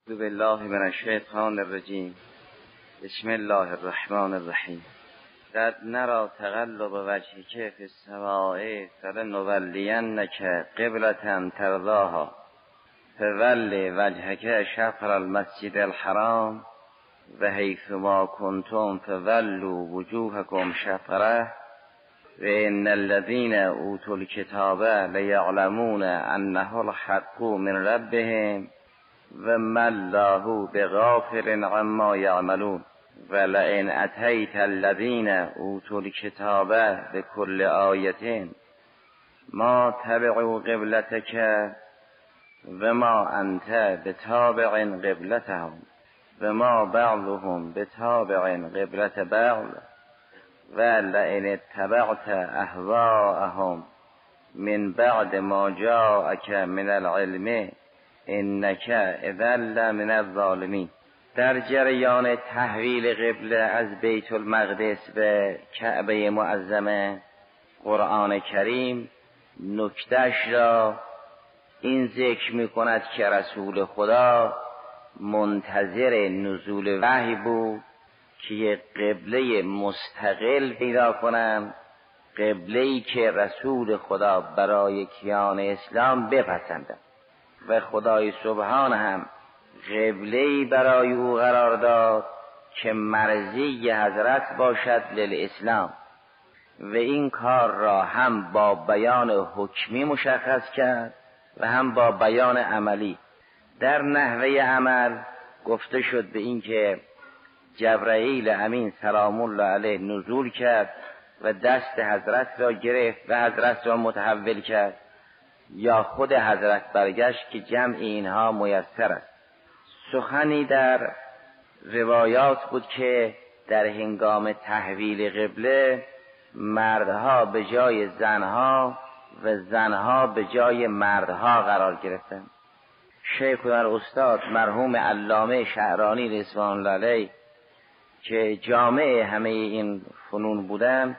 اعوذ بالله من الشیطان الرجیم. بسم الله الرحمن الرحیم. قد نرى تقلب وجهك في السماء فلنولینك قبلة ترضاها فول وجهك شطر المسجد الحرام و حیثما کنتم فولوا وجوهکم شطره و ان الذین اوتوا الکتاب لیعلمون انه الحق من ربهم و ما الله بغافل عما یعملون ولئن اتیت الذین اوتوا الکتاب بكل آیة ما تبعوا قبلتک و ما انت بتابع قبلتهم و ما بعضهم بتابع قبلت بعض ولئن اتبعت اهواءهم من بعد ما جاءك من العلم انک اذا لمن الظالمین. در جریان تحویل قبله از بیت المقدس به کعبه معظمه قرآن کریم نکتهش را این ذکر می کند که رسول خدا منتظر نزول وحی بود که یک قبله مستقل پیدا کنند، قبله‌ای که رسول خدا برای کیان اسلام بپسندد و خدای سبحان هم قبله‌ای برای او قرار داد که مرضی حضرت باشد للاسلام و این کار را هم با بیان حکمی مشخص کرد و هم با بیان عملی. در نحوه عمل گفته شد به این که جبرائیل امین سلام الله علیه نزول کرد و دست حضرت را گرفت و حضرت را متحول کرد، یا خود حضرت برگشت که جمع اینها میسر است. سخنی در روایات بود که در هنگام تحویل قبله مردها به جای زنها و زنها به جای مردها قرار گرفتند. شیخ و استاد مرحوم علامه شعرانی رضوان الله علیه که جامع همه این فنون بودن،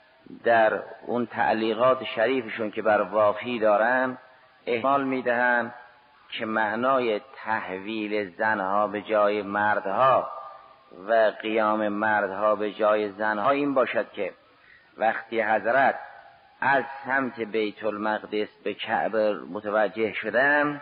در اون تعلیقات شریفشون که بر وافی دارن احتمال میدهن که معنای تحویل زنها به جای مردها و قیام مردها به جای زنها این باشد که وقتی حضرت از سمت بیت المقدس به کعبه متوجه شدن،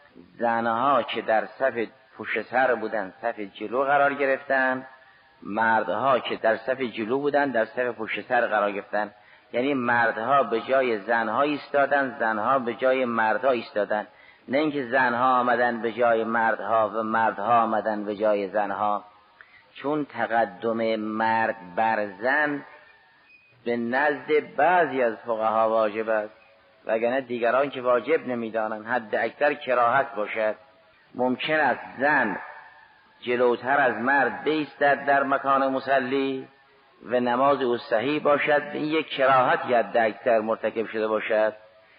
زنها که در صف پشت سر بودن صف جلو قرار گرفتن، مردها که در صف جلو بودن در صف پشت سر قرار گرفتن. یعنی مردها به جای زنها ایستادن، زنها به جای مردها ایستادن، نه اینکه زنها آمدن به جای مردها و مردها آمدن به جای زنها. چون تقدم مرد بر زن به نزد بعضی از فقها واجب است، وگرنه دیگران که واجب نمیدانند، حد اکثر کراهت باشد. ممکن است زن جلوتر از مرد بایستد در مکان مصلی و نماز او صحیح باشد، این یک کراهت حد اکثر مرتکب شده باشد.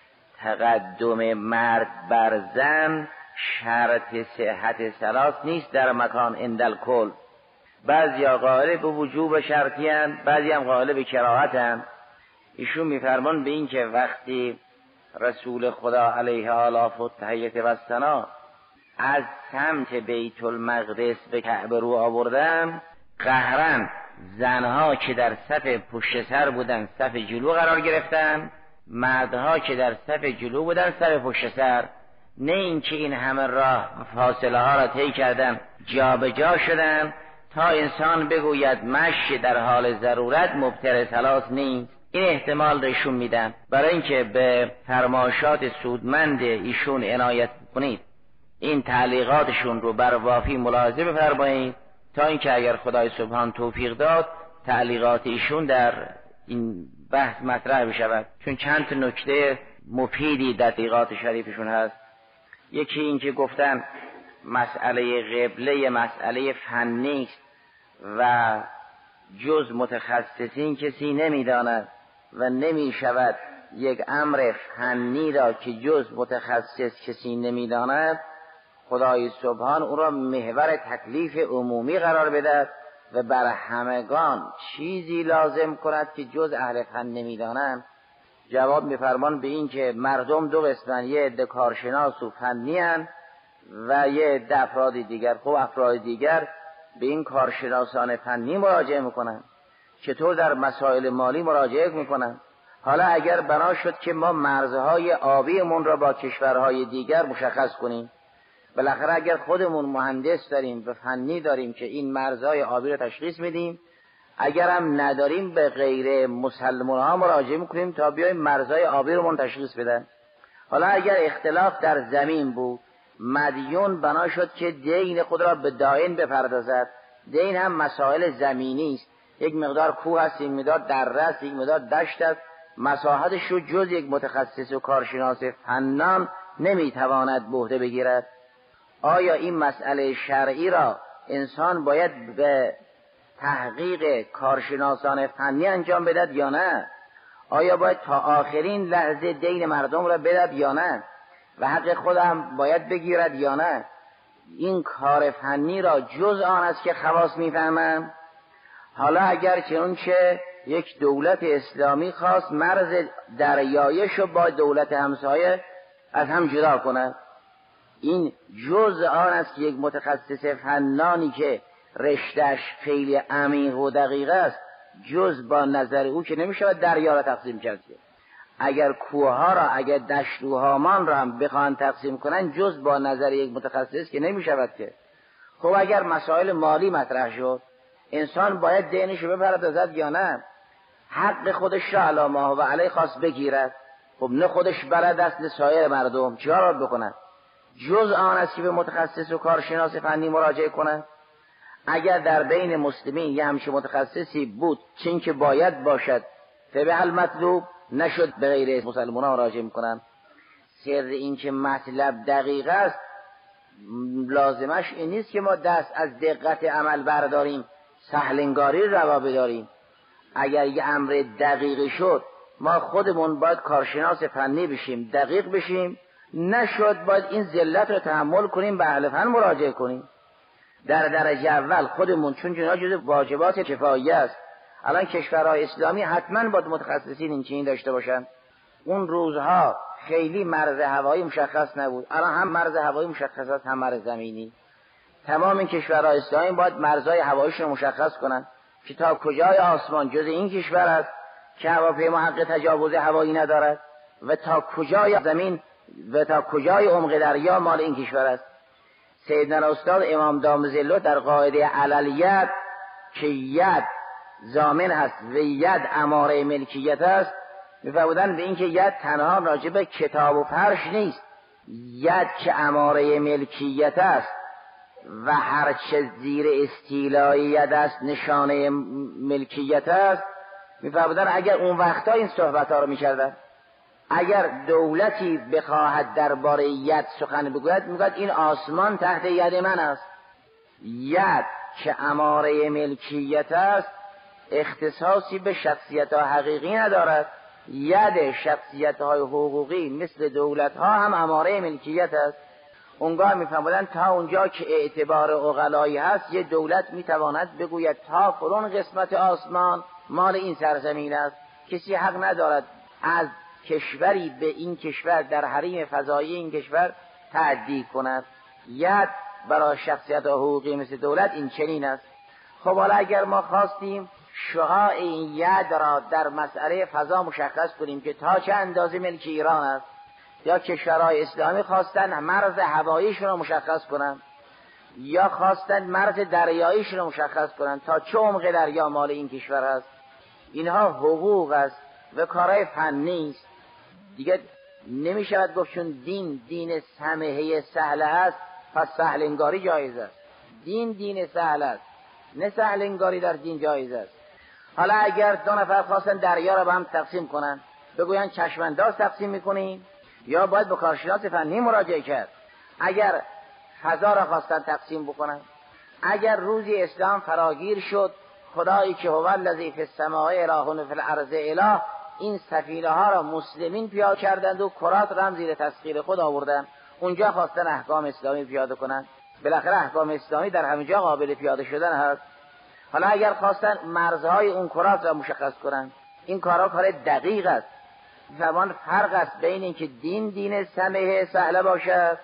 تقدم مرد بر زن شرط صحت صلات نیست در مکان اندل کل. بعضی قائل به وجوب شرطی اند، بعضی هم قائل به کراهت اند. ایشون میفرمان به این که وقتی رسول خدا علیه آلاف و تحیت و ثنا از سمت بیت المقدس به کعبه رو آوردن، قهرن زنها که در صف پشت سر بودن صف جلو قرار گرفتن، مردها که در صف جلو بودن صف پشت سر. نه اینکه این همه راه فاصله ها را طی کردن جا به جا شدن تا انسان بگوید مشی در حال ضرورت مبتر صلات نیست. این احتمال ایشون میدن. برای اینکه به فرمایشات سودمند ایشون عنایت کنید، این تعلیقاتشون رو بر وافی ملاحظه بفرمایید تا اینکه اگر خدای سبحان توفیق داد تعلیقات ایشون در این بحث مطرح بشود، چون چند تا نکته مفیدی در تعلیقات شریفشون هست. یکی این که گفتن مسئله قبله مسئله فنی است و جز متخصصین کسی نمیداند و نمی شود یک امر فنی را که جز متخصص کسی نمیداند خدای سبحان او را محور تکلیف عمومی قرار بدهد و بر همگان چیزی لازم کند که جز اهل فن نمیدانند. جواب میفرمان به این که مردم دو قسمن، یه عده کارشناس و فنی هستند، و یه افراد دیگر. خب افراد دیگر به این کارشناسان فنی مراجعه میکنن، چطور در مسائل مالی مراجعه میکنن. حالا اگر بنا شد که ما مرزهای آبیمون را با کشورهای دیگر مشخص کنیم، بالاخره اگر خودمون مهندس داریم و فنی داریم که این مرزهای آبی را تشخیص میدیم، اگر هم نداریم به غیر مسلمان ها مراجعه میکنیم تا بیایم مرزهای آبی رو تشخیص بدن. حالا اگر اختلاف در زمین بود، مدیون بنا شد که دین خود را به دائن بپردازد. دین هم مسائل زمینی است، یک مقدار کوه است، یک مقدار دره است، یک مقدار دشت است. مساحتش رو جز یک متخصص و کارشناس فنان نمیتواند به عهده بگیرد. آیا این مسئله شرعی را انسان باید به تحقیق کارشناسان فنی انجام بدهد یا نه؟ آیا باید تا آخرین لحظه دین مردم را بدهد یا نه؟ و حق خودم باید بگیرد یا نه؟ این کار فنی را جز آن است که خواص میفهمم. حالا اگر چنانچه یک دولت اسلامی خواست مرز دریایش رو با دولت همسایه از هم جدا کند، این جز آن است که یک متخصص فنانی که رشته‌اش خیلی عمیق و دقیق است، جز با نظر او که نمی‌شود دریا را تقسیم کرد. اگر کوه‌ها را، اگر دشت و هامان را هم بخوان تقسیم کنن، جز با نظر یک متخصص که نمی‌شود که. خب اگر مسائل مالی مطرح شد، انسان باید دینش رو بپردازد یا نه؟ حق خودش را علی ما و علی خاص بگیرد. خب نه خودش بلد است نه سایر مردم، چیکار باید بکنن؟ جز آن است که به متخصص و کارشناس فنی مراجعه کنند. اگر در بین مسلمین یه همچین متخصصی بود چین که باید باشد، طبع المطلوب، نشد به غیر مسلمان ها مراجعه میکنن. سر این که مطلب دقیق است لازمش این نیست که ما دست از دقت عمل برداریم، سهلنگاری روا بداریم. اگر یه امر دقیق شد، ما خودمون باید کارشناس فنی بشیم، دقیق بشیم. نشد باید این ذلت رو تحمل کنیم، به اهل فن مراجعه کنیم. در درجه اول خودمون، چون جنا جزء واجبات کفاییه است. الان کشورهای اسلامی حتما باید متخصصین این چنین داشته باشن. اون روزها خیلی مرز هوایی مشخص نبود، الان هم مرز هوایی مشخص است، هم مرز زمینی. تمام این کشورهای اسلامی باید مرزهای هواییشون رو مشخص کنن که تا کجای آسمان جز این کشور است که هواپیما حق تجاوز هوایی ندارد و تا کجای زمین و تا کجای عمق دریا مال این کشور است. سیدنا استاد امام دام ظله در قاعده عللیت که ید ضامن هست و ید اماره ملکیت است، می‌فرمودن به این که ید تنها راجع به کتاب و فرش نیست، ید که اماره ملکیت است و هر چه زیر استیلای ید است نشانه ملکیت است. می‌فرمودن اگر اون وقتا این صحبت‌ها رو می‌کردن، اگر دولتی بخواهد درباره ید سخن بگوید، میگوید این آسمان تحت ید من است. ید که اماره ملکیت است اختصاصی به شخصیت‌ها حقیقی ندارد. ید شخصیت‌های حقوقی مثل دولت‌ها هم اماره ملکیت است. اونگاه میفهمودن تا اونجا که اعتبار عقلایی هست، یه دولت میتواند بگوید تا فلان قسمت آسمان مال این سرزمین است. کسی حق ندارد از کشوری به این کشور در حریم فضایی این کشور تعدی کند. ید برای شخصیت حقوقی مثل دولت این چنین است. خب حالا اگر ما خواستیم شعاع این ید را در مسئله فضا مشخص کنیم که تا چه اندازه ملک ایران است، یا کشورهای اسلامی خواستن مرز هواییشون رو مشخص کنن یا خواستن مرز دریاییشون رو مشخص کنن تا چه عمق دریا مال این کشور است، اینها حقوق است و کارهای فنی است. دیگه نمیشود گفت چون دین سمحه سهله است پس سهلنگاری جایز است. دین سهل است، نه سهلنگاری در دین جایز است. حالا اگر دو نفر خواستن دریا را با هم تقسیم کنن، بگوین چشمانداز تقسیم میکنیم یا باید به کارشناس فنی مراجعه کرد. اگر فضا را خواستن تقسیم بکنن، اگر روزی اسلام فراگیر شد، خدایی که هو الذی فی السماء اله فی الارض اله، این سفینه ها را مسلمین پیاده کردند و کرات را هم زیر تسخیر خود آوردن. اونجا خواستن احکام اسلامی پیاده کنن، بالاخره احکام اسلامی در همه جا قابل پیاده شدن هست. حالا اگر خواستن مرزهای اون کرات را مشخص کنن، این کارا کار دقیق است. زمان فرق است بین اینکه دین سمحه سهله باشد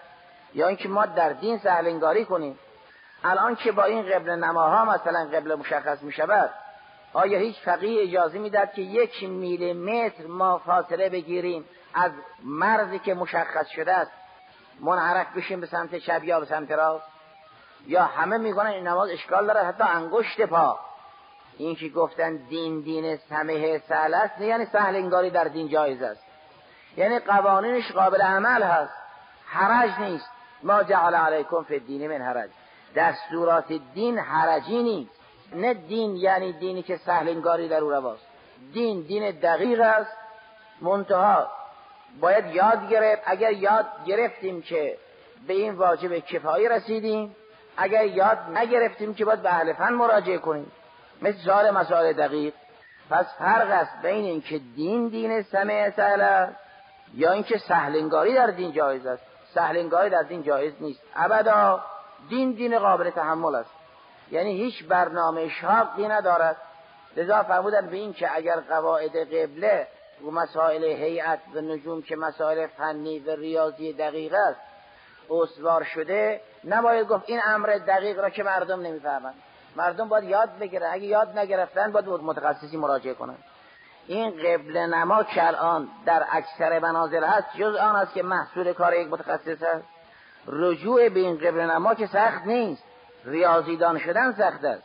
یا اینکه ما در دین سهل انگاری کنیم. الان که با این قبله نماها مثلا قبله مشخص می شود، آیا هیچ فقیه اجازه میداد که 1 میلیمتر ما فاصله بگیریم از مرزی که مشخص شده است منحرف بشیم به سمت چپ یا به سمت راست؟ یا همه میگن این نماز اشکال داره، حتی انگشت پا. این که گفتن دین سمح سهل است، یعنی سهل انگاری در دین جایز است، یعنی قوانینش قابل عمل هست، حرج نیست. ما جعل علیکم فی الدین من حرج، دستورات دین حرجی نیست. نه دین یعنی دینی که سهل انگاری در او رواست. دین دقیق است، منتها باید یاد گرفت. اگر یاد گرفتیم که به این واجب کفایی رسیدیم، اگر یاد نگرفتیم که باید به اهل فن مراجعه کنیم، مثل مسائل دقیق. پس فرق است بین این که دین سمع سهل است یا این که سهل انگاری در دین جایز است. سهل انگاری در دین جایز نیست ابدا. دین قابل تحمل است، یعنی هیچ برنامه شاقی ندارد. لذا فرمودن به این که اگر قواعد قبله و مسائل هیئت و نجوم که مسائل فنی و ریاضی دقیق است استوار شده، نباید گفت این امر دقیق را که مردم نمیفهمند. مردم باید یاد بگیرن، اگه یاد نگرفتن باید متخصصی مراجعه کنن. این قبله نما که الان در اکثر منازل هست، جز آن است که محصول کار یک متخصص است. رجوع به این قبله نما که سخت نیست، ریاضیدان شدن سخت است.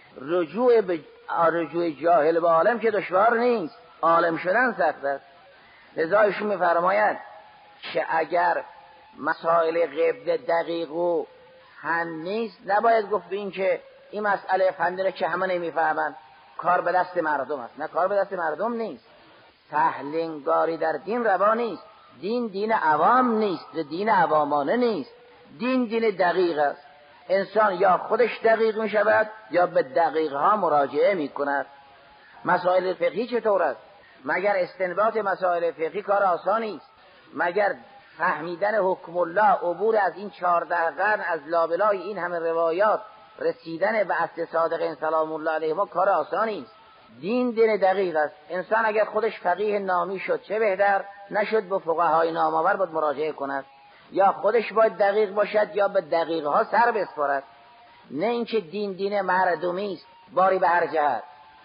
رجوع جاهل به عالم که دشوار نیست، عالم شدن سخت است. لذا ایشون می‌فرماید که اگر مسائل قبله دقیق و فن نیست، نباید گفت به این که این مسئله فنی که همه نمی‌فهمند کار به دست مردم است. نه، کار به دست مردم نیست. سهل انگاری در دین روا نیست. دین عوام نیست، دین عوامانه نیست. دین دقیق است. انسان یا خودش دقیق می شود یا به دقیق ها مراجعه می کند. مسائل فقهی چطور است؟ مگر استنباط مسائل فقهی کار آسانی است؟ مگر فهمیدن حکم الله، عبور از این 14 قرن از لابلای این همه روایات، رسیدن به اصل صادقین سلام الله علیهم کار آسانی است؟ دین دقیق است. انسان اگر خودش فقیه نامی شد چه بهتر، نشد به فقهای نامآور باید مراجعه کند. یا خودش باید دقیق باشد یا به دقیق ها سر بسپارد. نه اینکه دین مردمی است باری به هر جهت.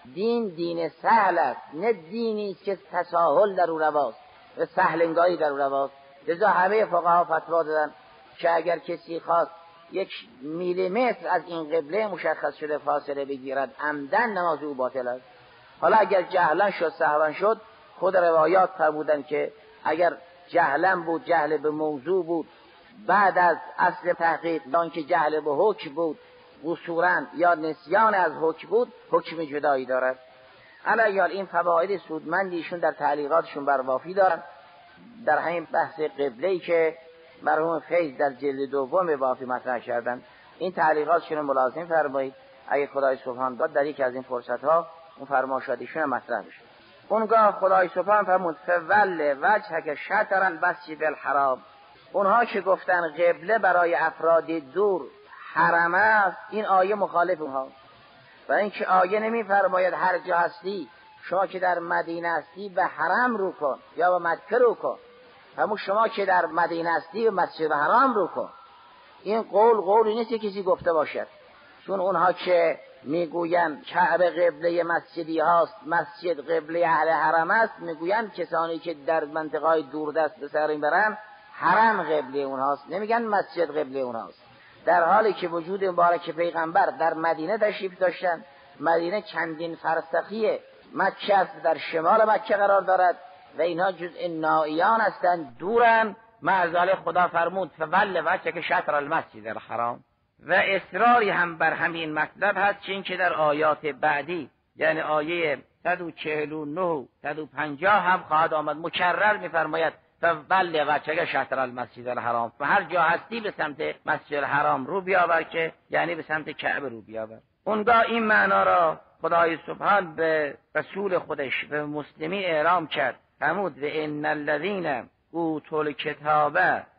دین سهل است، نه دینی است که تساهل در او رواست و سهل انگاری در او رواست. لذا همه فقها فتوا دادن که اگر کسی خواست 1 میلیمتر از این قبله مشخص شده فاصله بگیرد، عمدن نماز او باطل است. حالا اگر جهلا شد، سهوا شد، خود روایات فرمودن که اگر جهلا بود، جهل به موضوع بود، بعد از اصل تحقیق یا که جهل به حکم بود، قصوراً یا نسیان از حکم بود، حکم جدایی دارد. علیال این فواید سودمندیشون در تعلیقاتشون بر وافی دارن. در همین بحث قبله‌ای که مرحوم فیض در جلد 2 وافی مطرح کردن، این تعلیقاتشون رو ملازم فرمایید. اگه خدای سبحان داد در یک از این فرصت‌ها اون فرمایشاتشون مطرح بشه. اونگاه خدای سبحان فرمود فول وجهک شطر المسجد الحرام. اونها که گفتن قبله برای افراد دور حرم است، این آیه مخالف اونها. و اینکه آیه نمی‌فرماید هر جا هستی، شما که در مدینه هستی به حرم رو کن یا به مکه رو کن، همون شما که در مدینه هستی به مسجد حرام رو کن. این قولی نیست که کسی گفته باشد، چون اونها که میگوین کعبه قبله مسجدی هاست، مسجد قبله اهل حرم است، میگوین کسانی که در منطقه‌های دوردست به سر میبرن حرم قبله اونهاست، نمیگن مسجد قبله اونهاست. در حالی که وجود مبارک پیغمبر در مدینه تشریف داشتن. مدینه چندین فرسخی مکه است، در شمال مکه قرار دارد و اینها جزء نائیان هستند، دورن. معذال خدا فرمود فول وجهک شطر المسجد الحرام. و اصراری هم بر همین مطلب هست، چون که در آیات بعدی یعنی آیه 149 150 هم خواهد آمد مکرر می‌فرماید فول وجهک شطر المسجد الحرام، و هر جا هستی به سمت مسجد الحرام رو بیاور، که یعنی به سمت کعبه رو بیاور. اونگاه این معنا را خدای سبحان به رسول خودش به مسلمی اعلام کرد، فرمود و ان الذین اوتوا الکتاب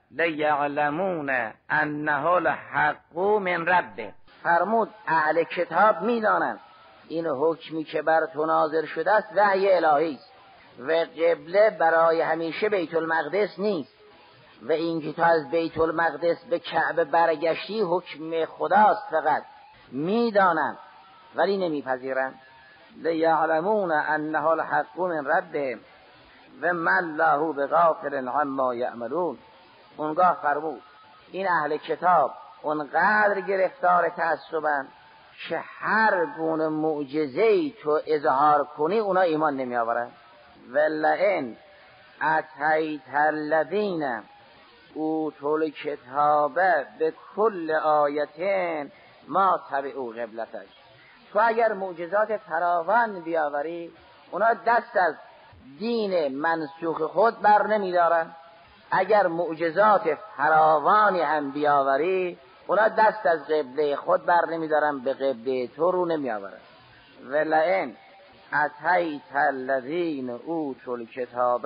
لیعلمون انه الحق من ربه. فرمود اهل کتاب میدانند این حکمی که بر تو نازل شده است وحی الهی است و قبله برای همیشه بیت المقدس نیست. و اینکه تو از بیت المقدس به کعبه برگشتی حکم خداست، فقط میدانند ولی نمیپذیرند. لیعلمون انه الحق من ربهم و من الله بغافل عما یعملون. اونگاه فرمود این اهل کتاب اونقدر گرفتار تعصبن که هر گونه معجزه‌ای تو اظهار کنی اونا ایمان نمی آورن. ولئن اتیت الذین اوتوا الکتاب بكل آیة ما تبعوا قبلتک. تو اگر معجزات فراوان بیاوری اونا دست از دین منسوخ خود بر نمیدارن. اگر معجزات فراوانی هم بیاوری اونا دست از قبله خود بر نمیدارن، به قبله تو رو نمیآورن. ولئن اتیت الذین اوتوا الکتاب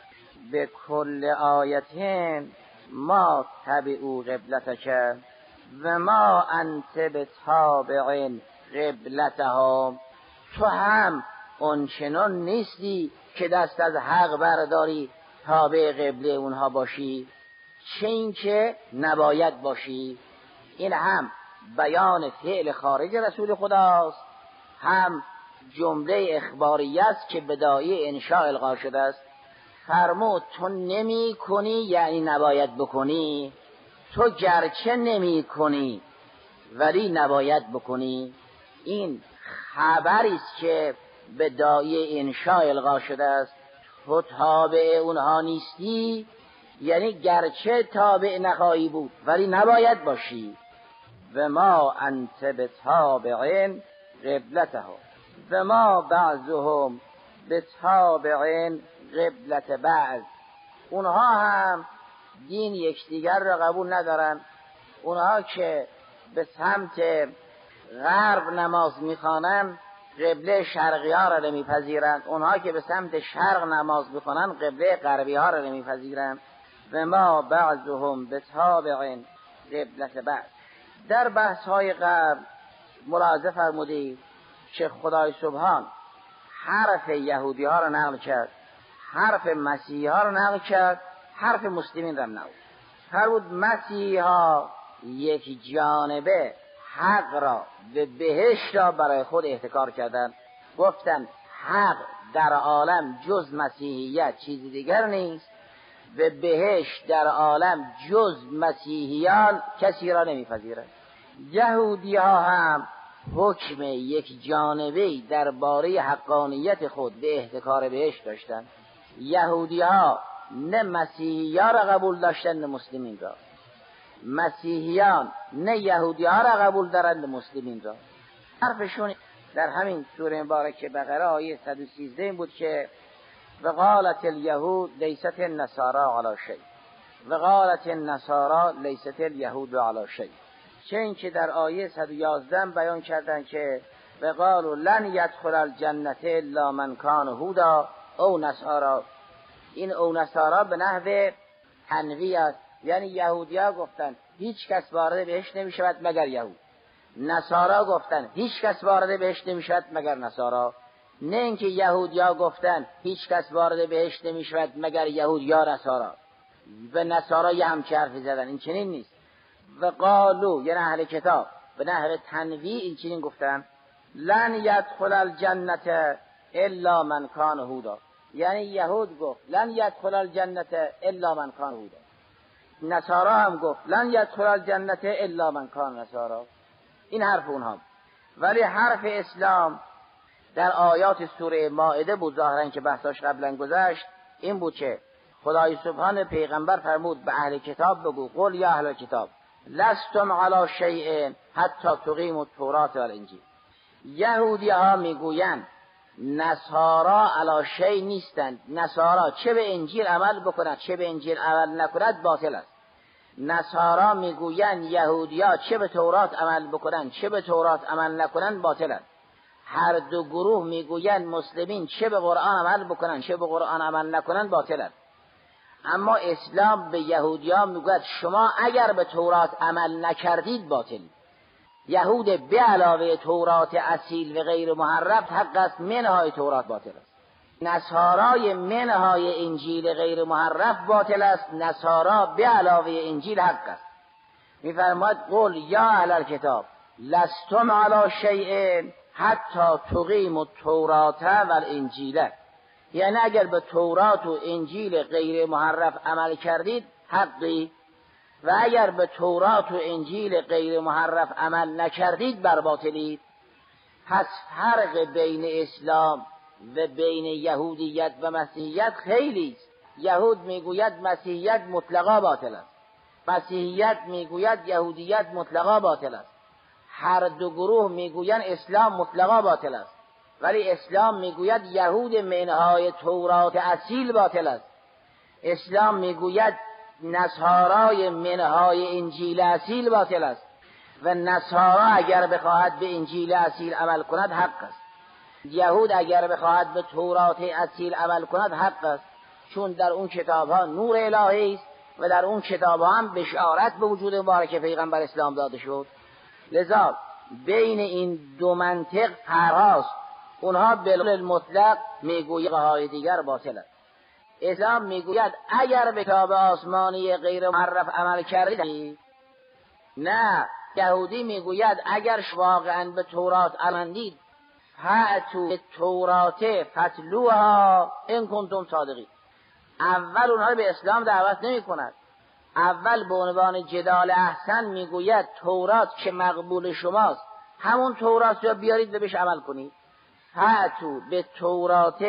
بكل آیة ما تبعوا قبلتک و ما انت بتابع قبلتهم. تو هم اونچنان نیستی که دست از حق برداری تابع قبله اونها باشی، چه این که نباید باشی. این هم بیان فعل خارج رسول خداست، هم جمله اخباری است که بدایه انشاء القا شده است. فرمود تو نمی کنی یعنی نباید بکنی، تو گرچه نمی کنی ولی نباید بکنی. این خبری است که بدایه انشاء القا شده است. تو تابع اونها نیستی یعنی گرچه تابع نخواهی بود ولی نباید باشی. و ما انت بتابع قبلتهم و ما بعضهم بتابع قبلت بعض. اونها هم دین یکدیگر را قبول ندارن. اونها که به سمت غرب نماز میخوانن قبله شرقی ها را نمیپذیرند، اونها که به سمت شرق نماز میخوانن قبله غربی ها را نمیپذیرند. و ما بعضهم بتابع قبلت بعض. در بحث های قبل ملاحظه فرمودید که خدای سبحان حرف یهودی ها را نقل کرد، حرف مسیحی ها را نقل کرد، حرف مسلمین را نقل. فرمود مسیحی ها یک جانبه حق را به بهشت را برای خود احتکار کردند. گفتند حق در عالم جز مسیحیت چیزی دیگر نیست و بهشت در عالم جز مسیحیان کسی را نمیپذیرند. یهودی ها هم حکم یک جانبه درباره حقانیت خود به احتکار بهشت داشتند. یهودی ها نه مسیحیان را قبول داشتند نه مسلمین را. مسیحیان نه یهودی ها را قبول دارند نه مسلمین را. حرفشون در همین سوره مبارکه بقره آیه 113 بود که وقالت الیهود لیست النصارى علی شیء وقالت النصارى لیست الیهود علی شیء. چه این که در آیه 111 بیان کردن که وقالوا لن يدخل الجنة الا من کان هودا او نصارا. این او نصارا به نحو تنویع است، یعنی یهودی‌ها گفتن هیچ کس وارد بهشت نمی‌شود مگر یهود، نصارا گفتن هیچ کس وارد بهشت نمی‌شود مگر نصارا. نه اینکه یهودی‌ها گفتن هیچ کس وارد بهشت نمی‌شود مگر یهود یا نصارا و نصارا یه همچه حرفی زدن. این چنین نیست. و قالو یعنی اهل کتاب به نحو تنویع این چنین گفتن لن يدخل الجنة الا من کان هودا. یعنی یهود گفت لن يدخل الجنة الا من کان هودا، نصارا هم گفت لن يدخل الجنة الا من کان نصارا. این حرف اونها. ولی حرف اسلام در آیات سوره مائده بود ظاهرا که بحثاش قبلا گذشت. این بود که خدای سبحان پیغمبر فرمود به اهل کتاب بگو قل یا اهل کتاب لستم علی شیء حتی تقیموا التوراة والانجیل. یهودی ها میگویند نصارا علی شیء نیستند. نصارا چه به انجیل عمل بکند چه به انجیل عمل نکند باطل است. نصارا میگویند یهودیا چه به تورات عمل بکنند چه به تورات عمل نکنند باطل است. هر دو گروه میگویند مسلمین چه به قرآن عمل بکنند چه به قرآن عمل نکنند باطل است. اما اسلام به یهودیان میگوید شما اگر به تورات عمل نکردید باطل. یهود به علاوه تورات اصیل و غیر محرف حق است منهای تورات باطل است. نصارای منهای انجیل غیر محرف باطل است، نصارا به علاوه انجیل حق است. میفرماید قل یا اهل الکتاب لستم علی شیء حتی تقیموا التوراة والانجیل. یعنی اگر به تورات و انجیل غیر محرف عمل کردید حقی، و اگر به تورات و انجیل غیر محرف عمل نکردید بر باطلید. پس فرق بین اسلام و بین یهودیت و مسیحیت خیلی است. یهود میگوید مسیحیت مطلقا باطل است، مسیحیت میگوید یهودیت مطلقا باطل است. هر دو گروه میگویند اسلام مطلقا باطل است، ولی اسلام میگوید یهود منهای تورات اصیل باطل است. اسلام میگوید نصارای منهای انجیل اصیل باطل است و نصارا اگر بخواهد به انجیل اصیل عمل کند حق است. یهود اگر بخواهد به تورات اصیل عمل کند حق است، چون در اون کتاب ها نور الهی است و در اون کتاب ها هم بشارت به وجود مبارک پیغمبر اسلام داده شد. لذا بین این دو منطق فرق. اونها بالمطلق میگوید های دیگر باطل است. اسلام میگوید اگر به کتاب آسمانی غیر محرف عمل کردید، نه. یهودی میگوید اگر واقعا به تورات عملید فأتوا بالتورات فاتلوها ان کنتم صادقین. اول اونها رو به اسلام دعوت نمی کند. اول به عنوان جدال احسن میگوید تورات که مقبول شماست همون تورات رو بیارید و بهش عمل کنید. فأتوا بالتورات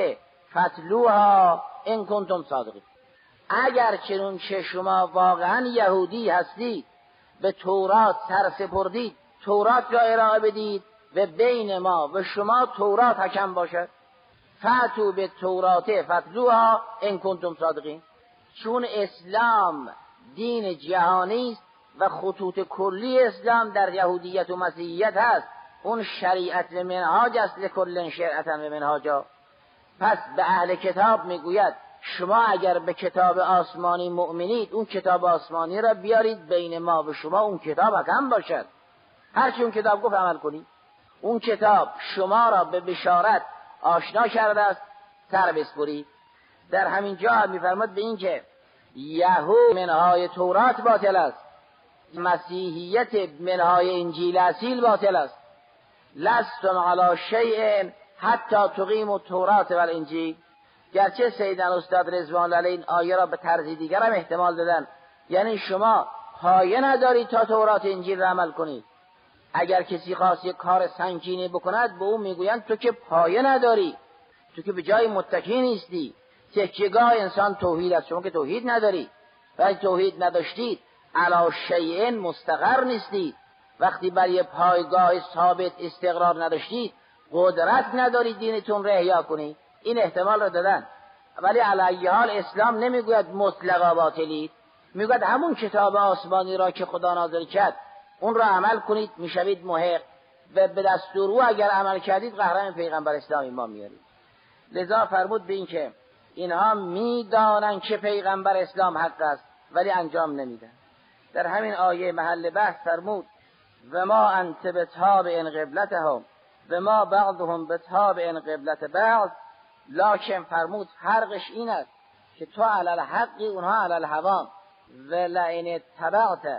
فاتلوها ان کنتم صادقین. اگر چنون که شما واقعا یهودی هستید به تورات سر سپردید، تورات را ارائه بدید و بین ما و شما تورات حکم باشد. فأتوا بالتورات فاتلوها ان کنتم صادقین. چون اسلام دین جهانی است و خطوط کلی اسلام در یهودیت و مسیحیت هست، اون شریعت و منهاج است لکل شرعة و منهاجا. پس به اهل کتاب میگوید شما اگر به کتاب آسمانی مؤمنید، اون کتاب آسمانی را بیارید بین ما و شما اون کتاب حکم باشد. هرچی اون کتاب گفت عمل کنید. اون کتاب شما را به بشارت آشنا کرده است، سر بسپرید. در همین جا میفرماد به این که یهود منهای تورات باطل است، مسیحیت منهای انجیل اصیل باطل است. لستم علی شیء حتی تقیموا التورات والانجیل. گرچه سیدنا استاد رضوان الله علیه این آیه را به طرز دیگر هم احتمال دادن، یعنی شما پایه ندارید تا تورات انجیل را عمل کنید. اگر کسی خواست یک کار سنگینی بکند به اون میگویند تو که پایه نداری، تو که به جای متکی نیستی. تکیه‌گاه انسان توحید است، شما که توحید نداری. وقتی توحید نداشتید علی شیء مستقر نیستید. وقتی بر یک پایگاه ثابت استقرار نداشتید قدرت ندارید دینتون را احیا کنید. این احتمال را دادن. ولی علی حال اسلام نمیگوید مطلقا باطلید، میگوید همون کتاب آسمانی را که خدا نازل کرد اون را عمل کنید میشوید محق و به دستور او اگر عمل کردید قهرمان پیغمبر اسلام ایمان میارید. لذا فرمود به این که اینها میدانند که پیغمبر اسلام حق است ولی انجام نمیدن. در همین آیه محل بحث فرمود و ما انت بتابع قبلتهم و ما بعضهم بتابع قبلت بعض. لکن فرمود فرقش این است که تو علی الحقی اونها علی الهوا و لئن اتبعت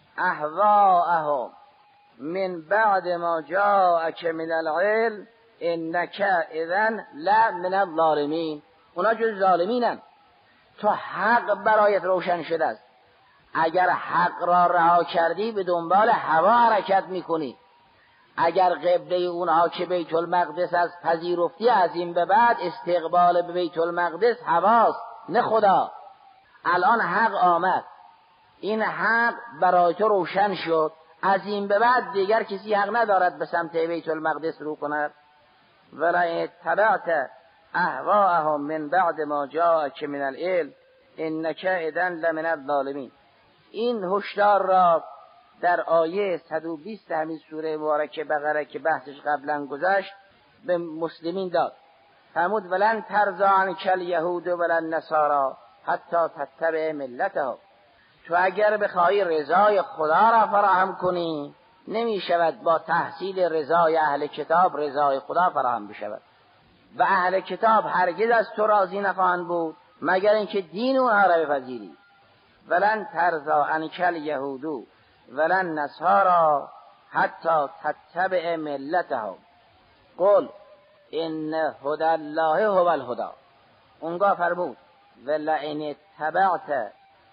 اهواءهم من بعد ما جاءك من العلم انک اذا لمن الظالمین. اونا جز ظالمینن. تو حق برایت روشن شده است، اگر حق را رها کردی به دنبال هوا حرکت میکنی. اگر قبله اونها که بیت المقدس از پذیرفتی از این به بعد استقبال به بیت المقدس هواست نه خدا. الان حق آمد، این حق برای تو روشن شد، از این به بعد دیگر کسی حق ندارد به سمت بیت المقدس رو کند. ولئن اتبعت اهواءهم من بعد ما جاءك من العلم انک اذا لمن الظالمین. این هشدار را در آیه 120 همین سوره مبارکه بقره که بحثش قبلا گذشت به مسلمین داد. فرمود ولن ترضی عنک الیهود ولن النصارى حتی تتبع ملتهم. تو اگر بخوای رضای خدا را فراهم کنی نمی شود با تحصیل رضای اهل کتاب رضای خدا فراهم بشود. و اهل کتاب هرگز از تو راضی نخواهند بود مگر اینکه دین اونها را بپذیری. ولن ترضی عنک الیهود ولن نصارا حتی تتبع ملتهم قل ان هدی الله هو الهدی. اونگاه فرمود ولئن اتبعت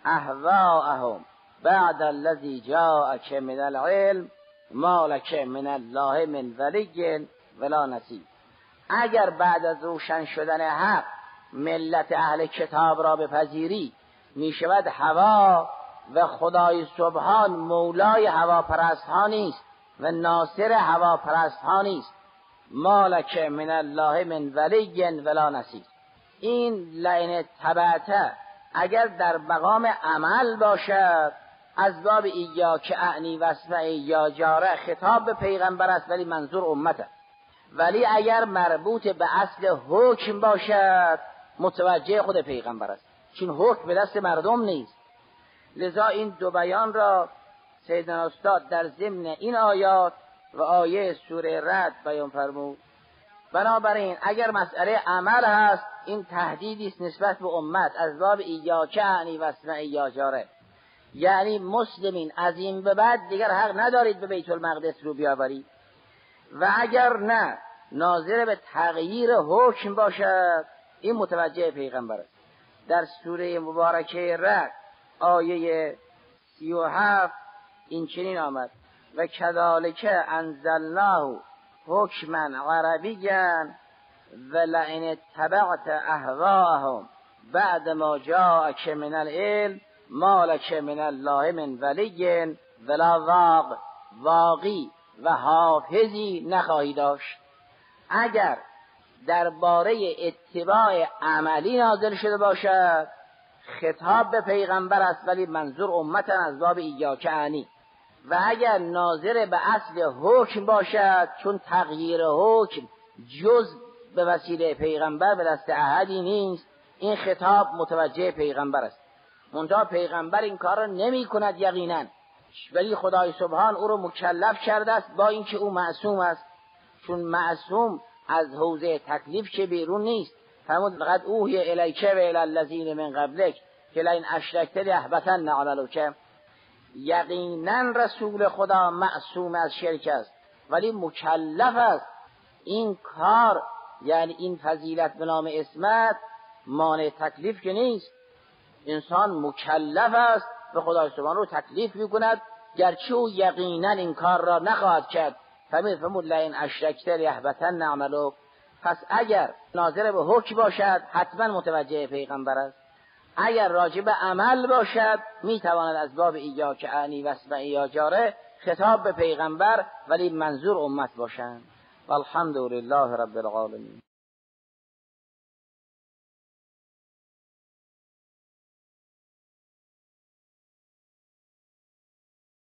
اهواءهم بعد الذی جاءک من العلم ما لک من الله من ولی ولا نصیر. اگر بعد از روشن شدن حق ملت اهل کتاب را بپذیری می شود هوا و خدای سبحان مولای هواپرست ها نیست و ناصر هواپرست ها نیست. ما لک من الله من ولی ولا نصیر. این لئن اتبعت اگر در مقام عمل باشد از باب ایاک اعنی واسمع یا جاره خطاب به پیغمبر است ولی منظور امته. ولی اگر مربوط به اصل حکم باشد متوجه خود پیغمبر است، چون حکم به دست مردم نیست. لذا این دو بیان را سیدنا استاد در ضمن این آیات و آیه سوره رعد بیان فرمود. بنابراین اگر مسئله عمل هست این تهدیدی است نسبت به امت از باب ایاک اعنی واسمع یا جاره، یعنی مسلمین از این به بعد دیگر حق ندارید به بیت المقدس رو بیاورید و اگر نه ناظر به تغییر حکم باشد این متوجه پیغمبر است. در سوره مبارکه رعد آیه 37 این چنین آمد و کذالک انزلناه حکما عربیا ولئن اتبعت اهواءهم بعد ما جاءک من العلم ما لک من الله من ولی ولا واق. واقی و حافظی نخواهی داشت. اگر درباره اتباع عملی نازل شده باشد خطاب به پیغمبر است ولی منظور امت از باب ایاک اعنی، و اگر ناظر به اصل حکم باشد چون تغییر حکم جز به وسیله پیغمبر به دست احدی نیست این خطاب متوجه پیغمبر است. منتها پیغمبر این کار را نمی کند یقینا، ولی خدای سبحان او را مکلف کرده است با اینکه او معصوم است، چون معصوم از حوزه تکلیف که بیرون نیست. فرمود لقد اوحی الیک و الی الذین من قبلک که لئن اشرکت لیحبطن عملک. یقینا رسول خدا معصوم از شرک است ولی مکلف است. این کار یعنی این فضیلت به نام عصمت مانع تکلیف که نیست. انسان مکلف است به خدای سبحان رو تکلیف میکند گرچه او یقینا این کار را نخواهد کرد. فرمود لئن اشرکت لیحبطن عملک. پس اگر ناظر به حکم باشد حتما متوجه پیغمبر است، اگر راجع به عمل باشد میتواند از باب ایاک اعنی واسمع یا جاره خطاب به پیغمبر ولی منظور امت باشند. والحمد لله رب العالمین.